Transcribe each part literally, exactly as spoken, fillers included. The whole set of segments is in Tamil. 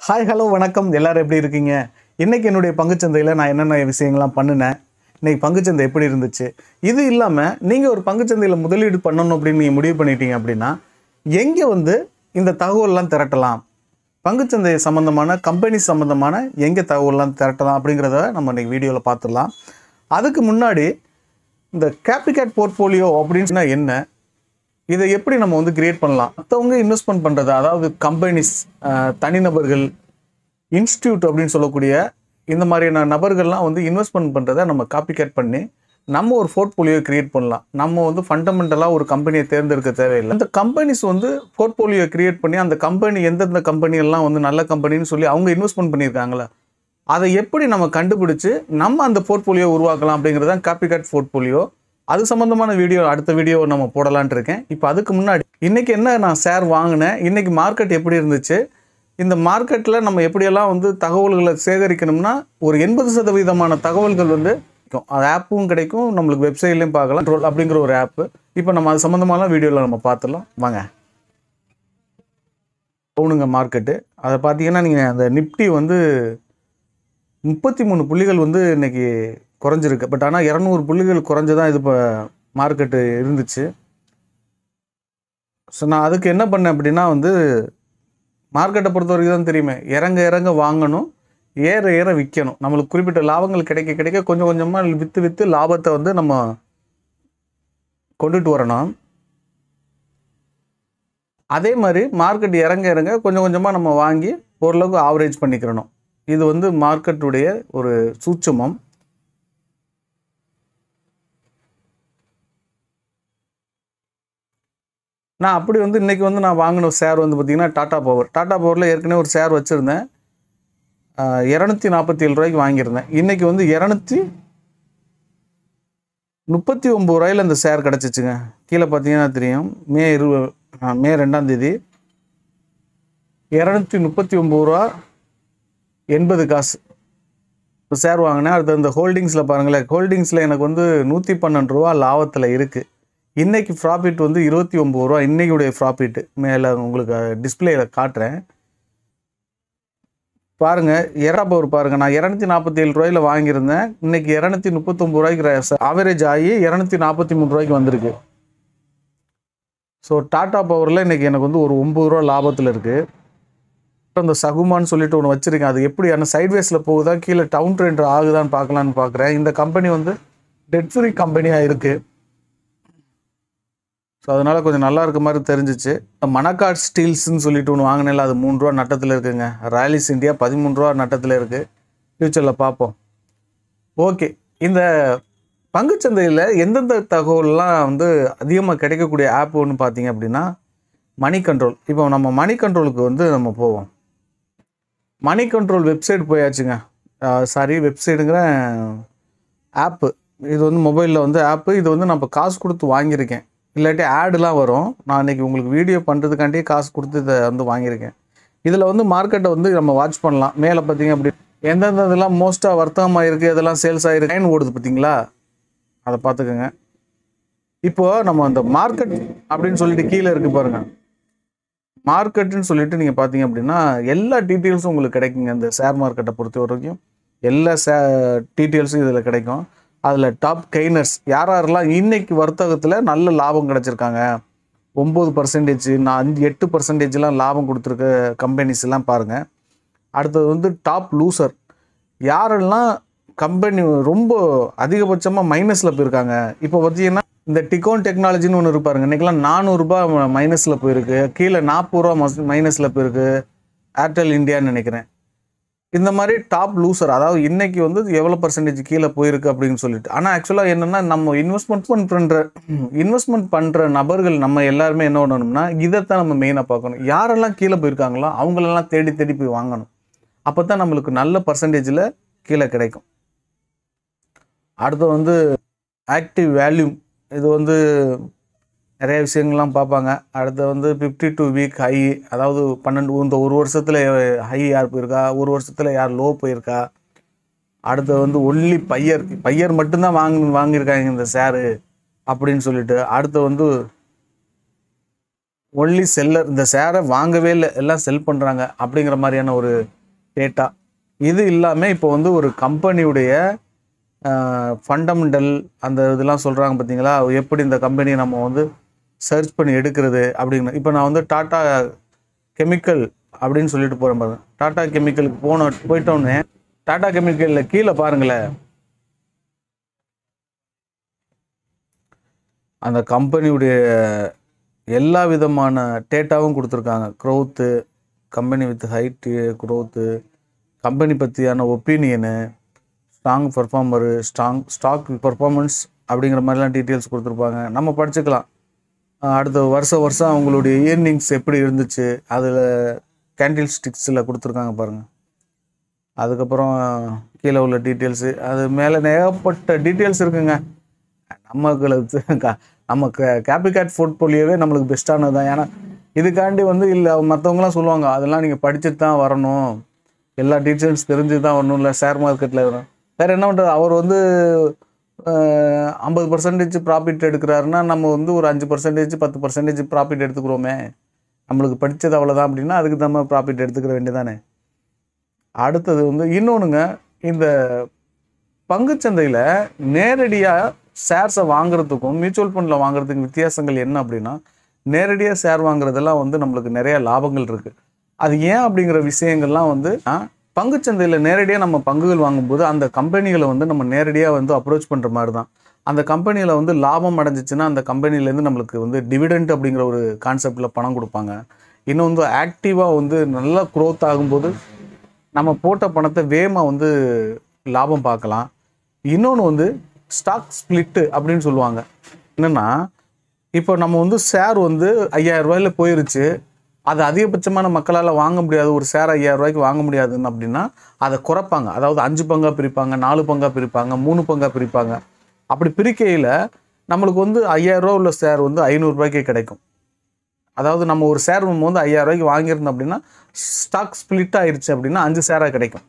ஹாய் ஹலோ வணக்கம். எல்லாரும் எப்படி இருக்கீங்க? இன்றைக்கி என்னுடைய பங்குச்சந்தையில் நான் என்னென்ன விஷயங்கள்லாம் பண்ணினேன், இன்றைக்கி பங்குச்சந்தை எப்படி இருந்துச்சு, இது இல்லாமல் நீங்கள் ஒரு பங்குச்சந்தையில் முதலீடு பண்ணணும் அப்படின்னு நீங்கள் முடிவு பண்ணிட்டீங்க அப்படின்னா எங்கே வந்து இந்த தகவல்லாம் திரட்டலாம், பங்குச்சந்தை சம்மந்தமான கம்பெனி சம்மந்தமான எங்கே தகவல்லாம் திரட்டலாம் அப்படிங்கிறத நம்ம இன்றைக்கி வீடியோவில் பார்த்துடலாம். அதுக்கு முன்னாடி இந்த கேப்டிகேட் போர்ட்ஃபோலியோ அப்படின்னா என்ன, இதை எப்படி நம்ம வந்து கிரியேட் பண்ணலாம், மற்றவங்க இன்வெஸ்ட்மெண்ட் பண்ணுறது, அதாவது கம்பெனிஸ், தனிநபர்கள், இன்ஸ்டியூட் அப்படின்னு சொல்லக்கூடிய இந்த மாதிரியான நபர்கள்லாம் வந்து இன்வெஸ்ட்மெண்ட் பண்ணுறதை நம்ம காப்பிகேட் பண்ணி நம்ம ஒரு போர்ட்ஃபோலியோ கிரியேட் பண்ணலாம். நம்ம வந்து ஃபண்டமெண்டலாக ஒரு கம்பெனியை தேர்ந்தெடுக்க தேவையில்லை. அந்த கம்பெனிஸ் வந்து போர்ட்ஃபோலியோ கிரியேட் பண்ணி அந்த கம்பெனி எந்தெந்த கம்பெனியெல்லாம் வந்து நல்ல கம்பெனின்னு சொல்லி அவங்க இன்வெஸ்ட்மெண்ட் பண்ணியிருக்காங்களே, அதை எப்படி நம்ம கண்டுபிடிச்சு நம்ம அந்த போர்ட்ஃபோலியோ உருவாக்கலாம் அப்படிங்கிறது தான் காப்பிகேட் போர்ட்ஃபோலியோ. அது சம்மந்தமான வீடியோ அடுத்த வீடியோ நம்ம போடலான்ட்டு இருக்கேன். இப்போ அதுக்கு முன்னாடி இன்றைக்கி என்ன நான் ஷேர் வாங்கினேன், இன்றைக்கி மார்க்கெட் எப்படி இருந்துச்சு, இந்த மார்க்கெட்டில் நம்ம எப்படியெல்லாம் வந்து தகவல்களை சேகரிக்கணும்னா ஒரு எண்பது சதவீதமான தகவல்கள் வந்து அது ஆப்பும் கிடைக்கும், நம்மளுக்கு வெப்சைட்லேயும் பார்க்கலாம். ட்ரோல் அப்படிங்கிற ஒரு ஆப்பு. இப்போ நம்ம அது சம்மந்தமான வீடியோவில் நம்ம பார்த்துடலாம் வாங்க. போகணுங்க மார்க்கெட்டு. அதை பார்த்தீங்கன்னா நீங்கள் அந்த நிப்டி வந்து முப்பத்தி மூணு புள்ளிகள் வந்து இன்றைக்கி குறைஞ்சிருக்கு. பட் ஆனால் இரநூறு புள்ளிகள் குறைஞ்சதான் இது இப்போ மார்க்கெட்டு இருந்துச்சு. ஸோ நான் அதுக்கு என்ன பண்ணேன் அப்படின்னா வந்து மார்க்கெட்டை பொறுத்த வரைக்கும் தான் தெரியுமே, இறங்க இறங்க வாங்கணும், ஏற ஏற விற்கணும். நம்மளுக்கு குறிப்பிட்ட லாபங்கள் கிடைக்க கிடைக்க கொஞ்சம் கொஞ்சமாக விற்று விற்று லாபத்தை வந்து நம்ம கொண்டுட்டு வரணும். அதே மாதிரி மார்க்கெட் இறங்க இறங்க கொஞ்சம் கொஞ்சமாக நம்ம வாங்கி ஓரளவுக்கு ஆவரேஜ் பண்ணிக்கிறணும். இது வந்து மார்க்கெட்டுடைய ஒரு சூட்சுமம். நான் அப்படி வந்து இன்றைக்கி வந்து நான் வாங்கின ஷேர் வந்து பார்த்திங்கன்னா டாடா பவர். டாடா பவரில் ஏற்கனவே ஒரு ஷேர் வச்சுருந்தேன், இரநூத்தி நாற்பத்தி ஏழு ரூபாய்க்கு வாங்கியிருந்தேன். இன்றைக்கி வந்து இரநூத்தி முப்பத்தி ஒம்பது ரூபாயில் இந்த ஷேர் கிடச்சிச்சுங்க. கீழே பார்த்தீங்கன்னா தெரியும், மே இரு மே ரெண்டாம் தேதி இரநூத்தி முப்பத்தி ஒம்பது ரூபா எண்பது காசு இப்போ ஷேர் வாங்கினேன். அடுத்து இந்த ஹோல்டிங்ஸில் பாருங்களேன், ஹோல்டிங்ஸில் எனக்கு வந்து நூற்றி பன்னெண்டு ரூபா லாபத்தில் இருக்குது. இன்றைக்கி ப்ராஃபிட் வந்து இருபத்தி ஒம்பது ரூபா. இன்றைக்குடைய ப்ராஃபிட்டு மேலே உங்களுக்கு டிஸ்பிளேயில் காட்டுறேன் பாருங்கள். இரா பவர் பாருங்கள், நான் இரநூத்தி நாற்பத்தி ஏழு ரூபாயில் வாங்கியிருந்தேன், இன்றைக்கி இரநூத்தி முப்பத்தொம்பது ரூபாய்க்கு ஆவரேஜ் ஆகி இரநூத்தி நாற்பத்தி மூணு ரூபாய்க்கு வந்திருக்கு. ஸோ டாடா பவரில் இன்றைக்கி எனக்கு வந்து ஒரு ஒம்பது ரூபா லாபத்தில் இருக்குது. அந்த சகுமான்னு சொல்லிட்டு ஒன்று வச்சுருக்கேன், அது எப்படி ஆனால் சைட்வேஸில் போகுதா கீழே டவுன் ட்ரெண்ட் ஆகுதான்னு பார்க்கலான்னு பார்க்குறேன். இந்த கம்பெனி வந்து டெட் ஃப்ரீ கம்பெனியாக இருக்குது. ஸோ அதனால் கொஞ்சம் நல்லா இருக்க மாதிரி தெரிஞ்சிச்சு. மணக்காட் ஸ்டீல்ஸ்ன்னு சொல்லிட்டு ஒன்று வாங்கினேன்ல, அது மூணு ரூபா நட்டத்தில் இருக்குங்க. ராலிஸ் இந்தியா பதிமூணு ரூபா நட்டத்தில் இருக்குது. ஃப்யூச்சரில் பார்ப்போம். ஓகே, இந்த பங்குச்சந்தையில் எந்தெந்த தகவல்லாம் வந்து அதிகமாக கிடைக்கக்கூடிய ஆப் ஒன்று பார்த்தீங்க அப்படின்னா மணி கண்ட்ரோல். இப்போ நம்ம மணி கண்ட்ரோலுக்கு வந்து நம்ம போவோம். மணி கண்ட்ரோல் வெப்சைட் போயாச்சுங்க. சாரி, வெப்சைட்டுங்கிற ஆப்பு. இது வந்து மொபைலில் வந்து ஆப்பு. இது வந்து நான் இப்போ காசு கொடுத்து வாங்கியிருக்கேன், இல்லாட்டி ஆடுலாம் வரும். நான் இன்றைக்கி உங்களுக்கு வீடியோ பண்ணுறதுக்காண்டியே காசு கொடுத்து இதை வந்து வாங்கியிருக்கேன். இதில் வந்து மார்க்கெட்டை வந்து நம்ம வாட்ச் பண்ணலாம். மேலே பார்த்தீங்க அப்படி எந்தெந்த இதெல்லாம் மோஸ்ட்டாக வர்த்தகமாக இருக்குது, இதெல்லாம் சேல்ஸ் ஆகிருக்கு, லைன் ஓடுது பார்த்தீங்களா, அதை பார்த்துக்கோங்க. இப்போது நம்ம அந்த மார்க்கெட் அப்படின்னு சொல்லிட்டு கீழே இருக்குது பாருங்கள், மார்க்கெட்டுன்னு சொல்லிட்டு நீங்கள் பார்த்தீங்க அப்படின்னா எல்லா டீட்டெயில்ஸும் உங்களுக்கு கிடைக்குங்க. இந்த ஷேர் மார்க்கெட்டை பொறுத்த வரைக்கும் எல்லா ஷே டீட்டெயில்ஸும் இதில் கிடைக்கும். அதில் டாப் கெய்னர்ஸ் யார் யாரெல்லாம் இன்றைக்கி வர்த்தகத்தில் நல்ல லாபம் கிடச்சிருக்காங்க, ஒம்பது பர்சன்டேஜ் நான் அஞ்சு எட்டு பர்சன்டேஜ்லாம் லாபம் கொடுத்துருக்க கம்பெனிஸ் எல்லாம் பாருங்கள். அடுத்தது வந்து டாப் லூசர், யாரெல்லாம் கம்பெனி ரொம்ப அதிகபட்சமாக மைனஸில் போயிருக்காங்க. இப்போ பார்த்தீங்கன்னா இந்த டிகோன் டெக்னாலஜின்னு ஒன்று இருப்பாருங்க, இன்றைக்கெலாம் நானூறுரூபா மைனஸில் போயிருக்கு, கீழே நாற்பது ரூபா மைனஸில் போயிருக்கு. ஏர்டெல் இந்தியான்னு நினைக்கிறேன். இந்த மாதிரி டாப் லூசர், அதாவது இன்றைக்கி வந்து எவ்வளோ பர்சன்டேஜ் கீழே போயிருக்கு அப்படின்னு சொல்லிட்டு. ஆனால் ஆக்சுவலாக என்னென்னா நம்ம இன்வெஸ்ட்மெண்ட் பண்ணுற இன்வெஸ்ட்மெண்ட் பண்ணுற நபர்கள் நம்ம எல்லாருமே என்ன பண்ணணும்னா இதைத்தான் நம்ம மெயினாக பார்க்கணும். யாரெல்லாம் கீழே போயிருக்காங்களோ அவங்களெல்லாம் தேடி தேடி போய் வாங்கணும். அப்போ தான் நம்மளுக்கு நல்ல பர்சன்டேஜில் கீழே கிடைக்கும். அடுத்து வந்து ஆக்டிவ் வேல்யூம், இது வந்து நிறைய விஷயங்கள்லாம் பார்ப்பாங்க. அடுத்து வந்து ஃபிஃப்டி டூ வீக் ஹை, அதாவது பன்னெண்டு இந்த ஒரு வருஷத்தில் ஹை யார் போயிருக்கா, ஒரு வருஷத்தில் யார் லோ போயிருக்கா. அடுத்து வந்து ஒன்லி பையர் பையர் மட்டும்தான் வாங்கி வாங்கியிருக்காங்க இந்த ஷேரு அப்படின்னு சொல்லிட்டு. அடுத்து வந்து ஒன்லி செல்லர், இந்த ஷேரை வாங்கவே இல்லை, எல்லாம் செல் பண்ணுறாங்க அப்படிங்கிற மாதிரியான ஒரு டேட்டா. இது இல்லாமல் இப்போ வந்து ஒரு கம்பெனியுடைய ஃபண்டமெண்டல் அந்த இதெல்லாம் சொல்கிறாங்க பார்த்தீங்களா, எப்படி இந்த கம்பெனியை நம்ம வந்து சர்ச் பண்ணி எடுக்கிறது அப்படிங்கிற. இப்போ நான் வந்து டாட்டா கெமிக்கல் அப்படின்னு சொல்லிட்டு போகிறேன் பாருங்க. டாட்டா கெமிக்கலுக்கு போன போயிட்டோன்னே டாட்டா கெமிக்கலில் கீழே பாருங்களேன், அந்த கம்பெனியுடைய எல்லா விதமான டேட்டாவும் கொடுத்துருக்காங்க. Growth, company with height growth, company பற்றியான opinion, strong performer, strong stock performance அப்படிங்கிற மாதிரிலாம் டீட்டெயில்ஸ் கொடுத்துருப்பாங்க. நம்ம படிச்சுக்கலாம். அடுத்த வருஷம் வருஷம் அவங்களுடைய இயர்னிங்ஸ் எப்படி இருந்துச்சு அதில் கேண்டில் ஸ்டிக்ஸில் கொடுத்துருக்காங்க பாருங்கள். அதுக்கப்புறம் கீழே உள்ள டீட்டெயில்ஸு, அது மேலே ஏகப்பட்ட டீட்டெயில்ஸ் இருக்குங்க. நமக்கு நம்ம கேபிகேட் போர்ட்ஃபோலியோவே நம்மளுக்கு பெஸ்ட்டானது தான். ஏன்னா இதுக்காண்டி வந்து இல்லை மற்றவங்களாம் சொல்லுவாங்க, அதெல்லாம் நீங்கள் படிச்சுட்டு தான் வரணும், எல்லா டீட்டெயில்ஸ் தெரிஞ்சு தான் வரணும், இல்லை ஷேர் மார்க்கெட்டில் வரும். வேறு என்ன பண்ணுறது, அவர் வந்து ஐம்பது பர்சன்டேஜ் ப்ராஃபிட் எடுக்கிறாருன்னா நம்ம வந்து ஒரு அஞ்சு பர்சன்டேஜ் பத்து பர்சன்டேஜ் ப்ராஃபிட் எடுத்துக்கிறோமே, நம்மளுக்கு படித்தது அவ்வளோதான் அப்படின்னா அதுக்கு நம்ம ப்ராஃபிட் எடுத்துக்கிற வேண்டியதானே. அடுத்தது வந்து இன்னொன்றுங்க, இந்த பங்குச்சந்தையில் நேரடியாக ஷேர்ஸை வாங்குறதுக்கும் மியூச்சுவல் ஃபண்டில் வாங்குறதுக்கும் வித்தியாசங்கள் என்ன அப்படின்னா, நேரடியாக ஷேர் வாங்குறதெல்லாம் வந்து நம்மளுக்கு நிறைய லாபங்கள் இருக்குது. அது ஏன் அப்படிங்கிற விஷயங்கள்லாம் வந்து பங்குச்சந்தையில் நேரடியாக நம்ம பங்குகள் வாங்கும்போது அந்த கம்பெனிகளை வந்து நம்ம நேரடியாக வந்து அப்ரோச் பண்ணுற மாதிரி தான். அந்த கம்பெனியில் வந்து லாபம் அடைஞ்சிச்சுன்னா அந்த கம்பெனிலேருந்து நம்மளுக்கு வந்து டிவிடெண்ட் அப்படிங்கிற ஒரு கான்செப்டில் பணம் கொடுப்பாங்க. இன்னும் வந்து ஆக்டிவாக வந்து நல்லா க்ரோத் ஆகும்போது நம்ம போட்ட பணத்தை வேகமாக வந்து லாபம் பார்க்கலாம். இன்னொன்று வந்து ஸ்டாக் ஸ்பிளிட்டு அப்படின்னு சொல்லுவாங்க. என்னென்னா, இப்போ நம்ம வந்து ஷேர் வந்து ஐயாயிரம் ரூபாயில் போயிருச்சு, அது அதிகபட்சமான மக்களால் வாங்க முடியாது, ஒரு ஷேர் ஐயாயிரம் ரூபாய்க்கு வாங்க முடியாதுன்னு அப்படின்னா அதை குறைப்பாங்க. அதாவது அஞ்சு பங்காக பிரிப்பாங்க, நாலு பங்காக பிரிப்பாங்க, மூணு பங்காக பிரிப்பாங்க. அப்படி பிரிக்கையில் நம்மளுக்கு வந்து ஐயாயிரம் ரூபா உள்ள ஷேர் வந்து ஐநூறுரூபாய்க்கே கிடைக்கும். அதாவது நம்ம ஒரு ஷேர் நம்ம வந்து ஐயாயிரம் ரூபாய்க்கு வாங்கியிருந்தோம் அப்படின்னா ஸ்டாக் ஸ்பிளிட் ஆயிடுச்சு அப்படின்னா அஞ்சு ஷேராக கிடைக்கும்.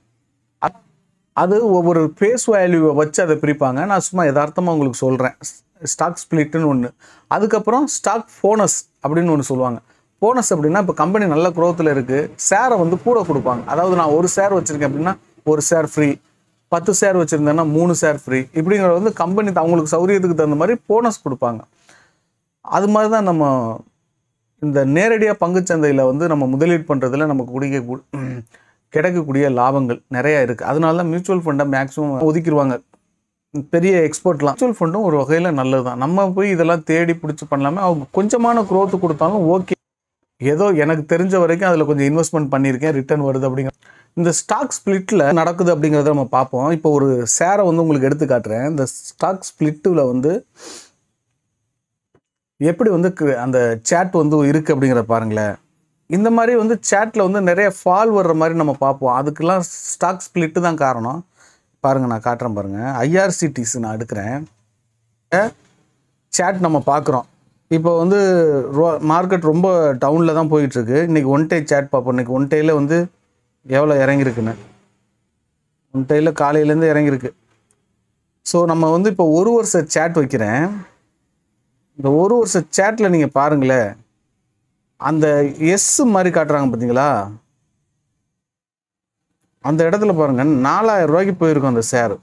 அது ஒவ்வொரு ஃபேஸ் வேல்யூவை வச்சு அதை பிரிப்பாங்க. நான் சும்மா யதார்த்தமாக உங்களுக்கு சொல்கிறேன். ஸ்டாக் ஸ்பிளிட்டுன்னு ஒன்று, அதுக்கப்புறம் ஸ்டாக் போனஸ் அப்படின்னு ஒன்று சொல்லுவாங்க. போனஸ் அப்படின்னா இப்போ கம்பெனி நல்ல க்ரோத்தில் இருக்குது, ஷேரை வந்து கூட கொடுப்பாங்க. அதாவது நான் ஒரு ஷேர் வச்சுருக்கேன் அப்படின்னா ஒரு ஷேர் ஃப்ரீ, பத்து ஷேர் வச்சுருந்தேன்னா மூணு ஷேர் ஃப்ரீ, இப்படிங்கிறது வந்து கம்பெனி அவங்களுக்கு சௌகரியத்துக்கு தகுந்த மாதிரி போனஸ் கொடுப்பாங்க. அது மாதிரி தான் நம்ம இந்த நேரடியாக பங்குச்சந்தையில் வந்து நம்ம முதலீடு பண்ணுறதுல நமக்கு குடிக்க கிடைக்கக்கூடிய லாபங்கள் நிறையா இருக்குது. அதனால தான் மியூச்சுவல் ஃபண்டை மேக்ஸிமம் ஒதுக்கிடுவாங்க பெரிய எக்ஸ்பர்ட்லாம். மியூச்சுவல் ஃபண்டும் ஒரு வகையில் நல்லது தான். நம்ம போய் இதெல்லாம் தேடி பிடிச்சி பண்ணலாமல் அவங்க கொஞ்சமான க்ரோத்து கொடுத்தாலும் ஓகே, ஏதோ எனக்கு தெரிஞ்ச வரைக்கும் அதில் கொஞ்சம் இன்வெஸ்ட்மெண்ட் பண்ணியிருக்கேன், ரிட்டர்ன் வருது அப்படிங்கிற. இந்த ஸ்டாக் ஸ்பிளிட்டில் நடக்குது அப்படிங்கிறத நம்ம பார்ப்போம். இப்போ ஒரு ஷேரை வந்து உங்களுக்கு எடுத்து காட்டுறேன். இந்த ஸ்டாக் ஸ்பிளிட்டில் வந்து எப்படி வந்து அந்த சேட் வந்து இருக்குது அப்படிங்கிற பாருங்களேன். இந்த மாதிரி வந்து சேட்டில் வந்து நிறைய ஃபால் வர்ற மாதிரி நம்ம பார்ப்போம். அதுக்கெல்லாம் ஸ்டாக் ஸ்பிளிட்டு தான் காரணம். பாருங்கள், நான் காட்டுறேன் பாருங்கள். ஐஆர்சிடிசி நான் எடுக்கிறேன். சேட் நம்ம பார்க்குறோம். இப்போ வந்து ரோ மார்க்கெட் ரொம்ப டவுனில் தான் போயிட்டுருக்கு. இன்றைக்கி ஒன் டே சேட் பார்ப்போம். இன்றைக்கி ஒன் டேயில் வந்து எவ்வளோ இறங்கியிருக்குன்னு. ஒன் டேயில் காலையிலேருந்து இறங்கியிருக்கு. ஸோ நம்ம வந்து இப்போ ஒரு வருஷம் சேட் வைக்கிறேன். இந்த ஒரு வருஷம் சேட்டில் நீங்கள் பாருங்களேன், அந்த எஸ் மாதிரி காட்டுறாங்க பார்த்தீங்களா, அந்த இடத்துல பாருங்கள் நாலாயிரம் ரூபாய்க்கு போயிருக்கும் அந்த ஷேரு.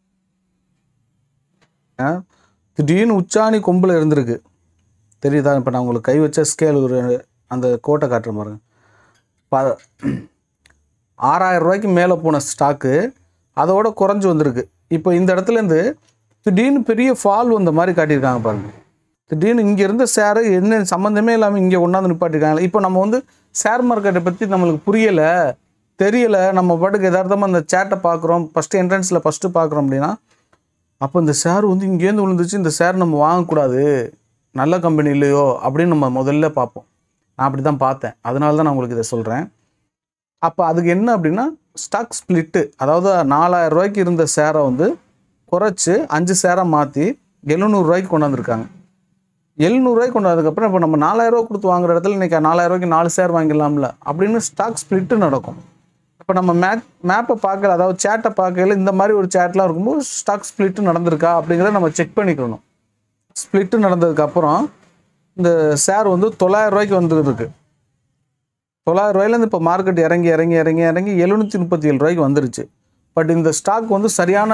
திடீர்னு உச்சாணி கொம்பில் இருந்திருக்கு, தெரியுதா? இப்போ நான் உங்களுக்கு கை வச்ச ஸ்கேல் ஒரு அந்த கோட்டை காட்டுறேன் பாருங்கள். ப ஆறாயிரம் ரூபாய்க்கு மேலே போன ஸ்டாக்கு அதோட குறைஞ்சி வந்திருக்கு. இப்போ இந்த இடத்துலேருந்து திடீர்னு பெரிய ஃபால் வந்த மாதிரி காட்டியிருக்காங்க பாருங்கள். திடீர்னு இங்கே இருந்த ஷேரு என்ன சம்மந்தமே இல்லாமல் இங்கே கொண்டாந்து நிப்பாட்டிருக்காங்க. இப்போ நம்ம வந்து ஷேர் மார்க்கெட்டை பற்றி நம்மளுக்கு புரியலை, தெரியலை, நம்ம பாட்டுக்கு எதார்த்தமாக அந்த சேட்டை பார்க்குறோம், ஃபஸ்ட்டு என்ட்ரன்ஸில் ஃபஸ்ட்டு பார்க்குறோம் அப்படின்னா, அப்போ இந்த ஷேர் வந்து இங்கேருந்து விழுந்துச்சு, இந்த ஷேர் நம்ம வாங்கக்கூடாது, நல்ல கம்பெனி இல்லையோ அப்படின்னு நம்ம முதல்ல பார்ப்போம். நான் அப்படி தான் பார்த்தேன், அதனால தான் நான் உங்களுக்கு இதை சொல்கிறேன். அப்போ அதுக்கு என்ன அப்படின்னா ஸ்டாக் ஸ்பிளிட்டு, அதாவது நாலாயிரம் ரூபாய்க்கு இருந்த ஷேரை வந்து குறைச்சி அஞ்சு ஷேராக மாற்றி எழுநூறுரூவாய்க்கு கொண்டாந்துருக்காங்க. எழுநூறுவாய்க்கு கொண்டாதுக்கப்புறம் இப்போ நம்ம நாலாயிரரூவா கொடுத்து வாங்குற இடத்துல இன்றைக்கி நாலாயிரரூவாய்க்கு நாலு ஷேர் வாங்கிடலாம்ல அப்படின்னு ஸ்டாக் ஸ்பிளிட்டு நடக்கும். இப்போ நம்ம மேப் மேப்பை பார்க்கல, அதாவது சேட்டை பார்க்கல, இந்த மாதிரி ஒரு சேட்லாம் இருக்கும்போது ஸ்டாக் ஸ்பிளிட்டு நடந்திருக்கா அப்படிங்கிறத நம்ம செக் பண்ணிக்கணும். ஸ்பிளிட்டு நடந்ததுக்கப்புறம் இந்த ஷேர் வந்து தொள்ளாயிரம் ரூபாய்க்கு வந்துருக்கு. தொள்ளாயிரம் ரூபாயிலேருந்து இப்போ மார்க்கெட் இறங்கி இறங்கி இறங்கி இறங்கி எழுநூற்றி முப்பத்தி ஏழு ரூபாய்க்கு வந்துருச்சு. பட் இந்த ஸ்டாக் வந்து சரியான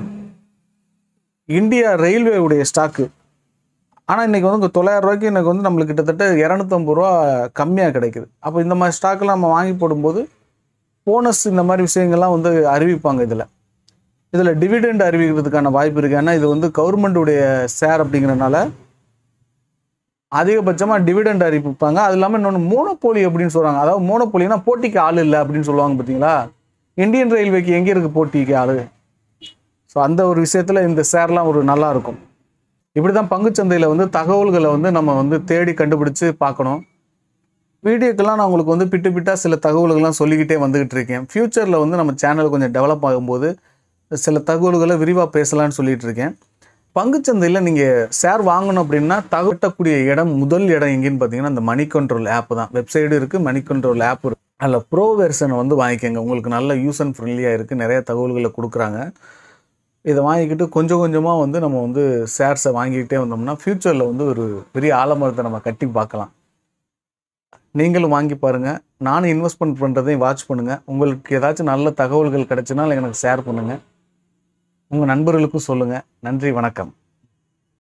இந்தியா ரயில்வே உடைய ஸ்டாக்கு. ஆனால் இன்றைக்கி வந்து இங்கே தொள்ளாயிரம் ரூபாய்க்கு எனக்கு வந்து நம்மளுக்கு கிட்டத்தட்ட இரநூத்தம்பது ரூபா கம்மியாக கிடைக்குது. அப்போ இந்த மாதிரி ஸ்டாக்கெலாம் நம்ம வாங்கி போடும்போது போனஸ் இந்த மாதிரி விஷயங்கள்லாம் வந்து அறிவிப்பாங்க. இதில் இதில் டிவிடெண்ட் அறிவிக்கிறதுக்கான வாய்ப்பு இருக்குது. ஏன்னா இது வந்து கவர்மெண்ட்டுடைய ஷேர் அப்படிங்கிறனால அதிகபட்சமாக டிவிடெண்ட் அறிவிப்பாங்க. அது இல்லாமல் இன்னொன்று மோனோபோலி அப்படின்னு சொல்கிறாங்க. அதாவது மோனோபோலினா போட்டிக்கு ஆள் இல்லை அப்படின்னு சொல்லுவாங்க பார்த்தீங்களா. இந்தியன் ரயில்வேக்கு எங்கே இருக்குது போட்டிக்கு ஆள்? ஸோ அந்த ஒரு விஷயத்தில் இந்த ஷேர்லாம் ஒரு நல்லா இருக்கும். இப்படி தான் பங்குச்சந்தையில் வந்து தகவல்களை வந்து நம்ம வந்து தேடி கண்டுபிடிச்சு பார்க்கணும். வீடியோக்கெல்லாம் நான் உங்களுக்கு வந்து பிட்டு பிட்டாக சில தகவல்கள்லாம் சொல்லிக்கிட்டே வந்துக்கிட்டு இருக்கேன். ஃப்யூச்சரில் வந்து நம்ம சேனல் கொஞ்சம் டெவலப் ஆகும்போது சில தகவல்களை விரிவாக பேசலான்னு சொல்லிகிட்டு இருக்கேன். பங்குச்சந்தையில் நீங்கள் ஷேர் வாங்கணும் அப்படின்னா தகவட்டக்கூடிய இடம் முதல் இடம் எங்கேன்னு பார்த்தீங்கன்னா இந்த மணி கண்ட்ரோல் ஆப் தான். வெப்சைடு இருக்குது, மணி கண்ட்ரோல் ஆப் இருக்குது. அதில் ப்ரோ வெர்ஷனை வந்து வாங்கிக்கோங்க. உங்களுக்கு நல்ல யூஸ் அண்ட் ஃப்ரெண்ட்லியாக இருக்குது, நிறைய தகவல்களை கொடுக்குறாங்க. இதை வாங்கிக்கிட்டு கொஞ்சம் கொஞ்சமாக வந்து நம்ம வந்து ஷேர்ஸை வாங்கிக்கிட்டே வந்தோம்னா ஃப்யூச்சரில் வந்து ஒரு பெரிய ஆலமரத்தை நம்ம கட்டி பார்க்கலாம். நீங்களும் வாங்கி பாருங்கள். நானும் இன்வெஸ்ட்மெண்ட் பண்ணுறதையும் வாட்ச் பண்ணுங்கள். உங்களுக்கு ஏதாச்சும் நல்ல தகவல்கள் கிடச்சுன்னா எனக்கு ஷேர் பண்ணுங்கள். உங்கள் நண்பர்களுக்கும் சொல்லுங்கள். நன்றி, வணக்கம்.